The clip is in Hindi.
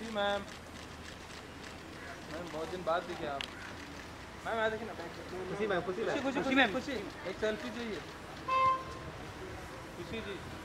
खुशी मैम, मैम बहुत दिन बाद दिखे आप। मैम आ देखिए ना, खुशी मैम, खुशी मैम, खुशी खुशी मैम, खुशी एक सेल्फी चाहिए खुशी जी।